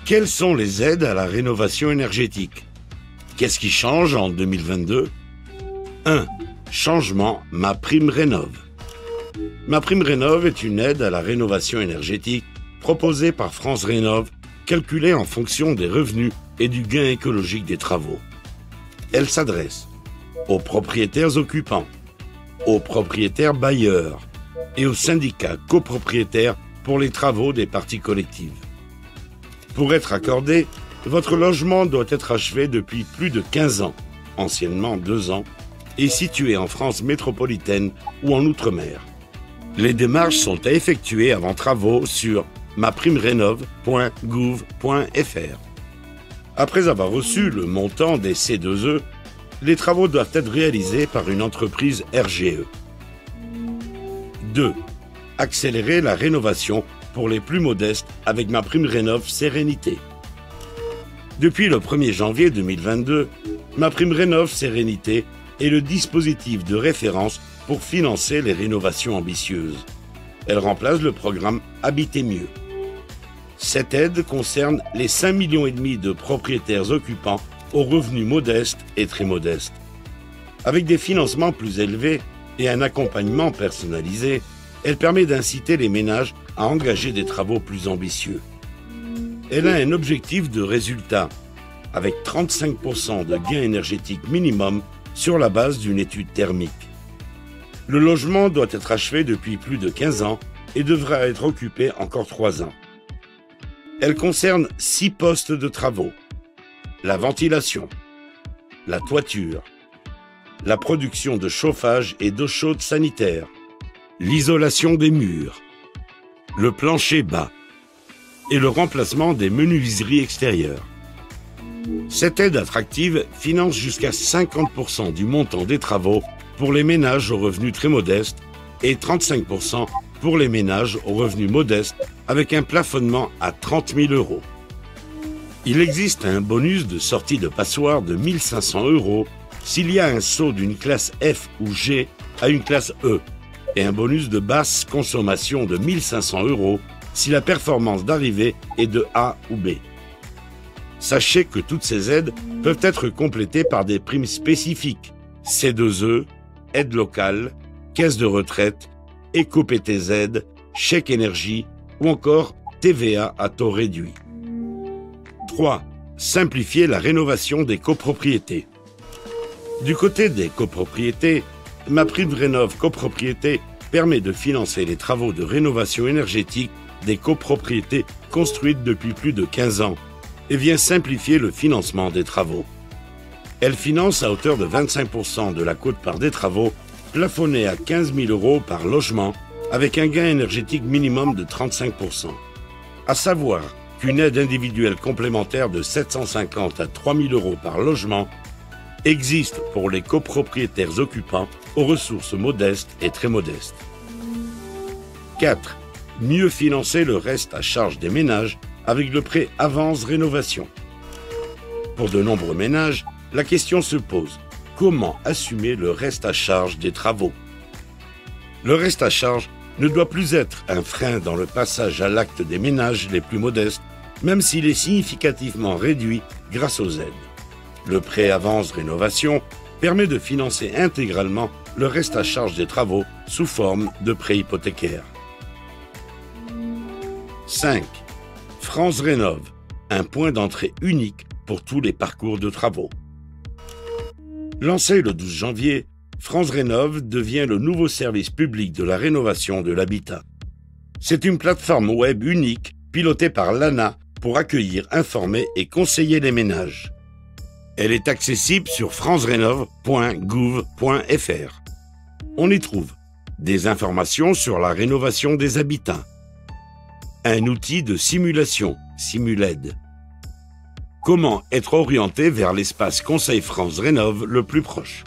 Quelles sont les aides à la rénovation énergétique? Qu'est-ce qui change en 2022? 1. Changement MaPrimeRénov'. MaPrimeRénov' est une aide à la rénovation énergétique proposée par France Rénov', calculée en fonction des revenus et du gain écologique des travaux. Elle s'adresse aux propriétaires occupants, aux propriétaires bailleurs et aux syndicats copropriétaires pour les travaux des parties collectives. Pour être accordé, votre logement doit être achevé depuis plus de 15 ans, anciennement 2 ans, et situé en France métropolitaine ou en Outre-mer. Les démarches sont à effectuer avant travaux sur maprimerenov.gouv.fr. Après avoir reçu le montant des C2E, les travaux doivent être réalisés par une entreprise RGE. 2. Accélérer la rénovation pour les plus modestes avec MaPrimeRénov' Sérénité. Depuis le 1er janvier 2022, MaPrimeRénov' Sérénité est le dispositif de référence pour financer les rénovations ambitieuses. Elle remplace le programme Habiter mieux. Cette aide concerne les 5,5 millions de propriétaires occupants aux revenus modestes et très modestes. Avec des financements plus élevés et un accompagnement personnalisé, elle permet d'inciter les ménages à engager des travaux plus ambitieux. Elle a un objectif de résultat, avec 35% de gain énergétique minimum sur la base d'une étude thermique. Le logement doit être achevé depuis plus de 15 ans et devra être occupé encore 3 ans. Elle concerne 6 postes de travaux: la ventilation, la toiture, la production de chauffage et d'eau chaude sanitaire, l'isolation des murs, le plancher bas et le remplacement des menuiseries extérieures. Cette aide attractive finance jusqu'à 50% du montant des travaux pour les ménages aux revenus très modestes et 35% pour les ménages aux revenus modestes avec un plafonnement à 30 000 €. Il existe un bonus de sortie de passoire de 1 500 € s'il y a un saut d'une classe F ou G à une classe E et un bonus de basse consommation de 1 500 € si la performance d'arrivée est de A ou B. Sachez que toutes ces aides peuvent être complétées par des primes spécifiques: C2E, aide locale, caisse de retraite, éco-PTZ, chèque énergie ou encore TVA à taux réduit. 3. Simplifier la rénovation des copropriétés. Du côté des copropriétés, MaPrimeRénov' Copropriété permet de financer les travaux de rénovation énergétique des copropriétés construites depuis plus de 15 ans et vient simplifier le financement des travaux. Elle finance à hauteur de 25% de la quote-part des travaux, plafonnée à 15 000 € par logement, avec un gain énergétique minimum de 35%. À savoir qu'une aide individuelle complémentaire de 750 à 3 000 € par logement existe pour les copropriétaires occupants aux ressources modestes et très modestes. 4. Mieux financer le reste à charge des ménages avec le prêt Avance Rénovation. Pour de nombreux ménages, la question se pose: comment assumer le reste à charge des travaux? Le reste à charge ne doit plus être un frein dans le passage à l'acte des ménages les plus modestes, même s'il est significativement réduit grâce aux aides. Le prêt Avance Rénovation permet de financer intégralement le reste à charge des travaux sous forme de prêt hypothécaire. 5. France Rénov', un point d'entrée unique pour tous les parcours de travaux. Lancé le 12 janvier, France Rénov' devient le nouveau service public de la rénovation de l'habitat. C'est une plateforme web unique pilotée par l'ANA pour accueillir, informer et conseiller les ménages. Elle est accessible sur francerenov.gouv.fr. On y trouve des informations sur la rénovation des habitats, un outil de simulation, Simuled, comment être orienté vers l'espace Conseil France Rénov' le plus proche,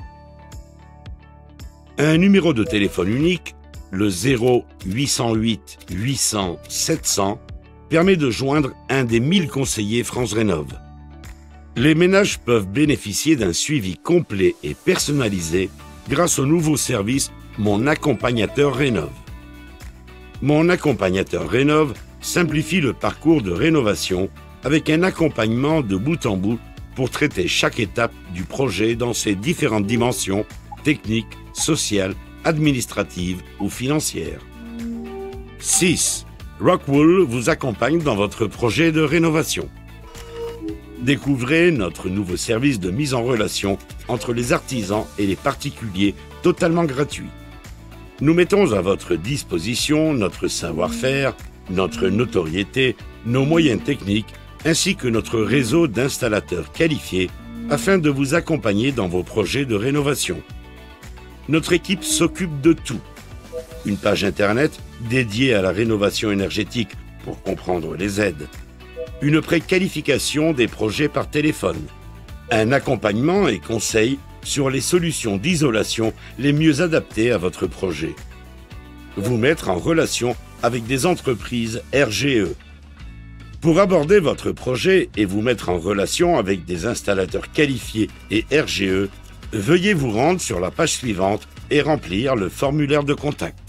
un numéro de téléphone unique, le 0808 800 700, permet de joindre un des 1000 conseillers France Rénov'. Les ménages peuvent bénéficier d'un suivi complet et personnalisé grâce au nouveau service Mon Accompagnateur Rénov'. Mon Accompagnateur Rénov' simplifie le parcours de rénovation avec un accompagnement de bout en bout pour traiter chaque étape du projet dans ses différentes dimensions techniques, sociales, administratives ou financières. 6. Rockwool vous accompagne dans votre projet de rénovation. Découvrez notre nouveau service de mise en relation entre les artisans et les particuliers totalement gratuit. Nous mettons à votre disposition notre savoir-faire, notre notoriété, nos moyens techniques, ainsi que notre réseau d'installateurs qualifiés afin de vous accompagner dans vos projets de rénovation. Notre équipe s'occupe de tout. Une page internet dédiée à la rénovation énergétique pour comprendre les aides. Une préqualification des projets par téléphone. Un accompagnement et conseils sur les solutions d'isolation les mieux adaptées à votre projet. Vous mettre en relation avec des entreprises RGE. Pour aborder votre projet et vous mettre en relation avec des installateurs qualifiés et RGE, veuillez vous rendre sur la page suivante et remplir le formulaire de contact.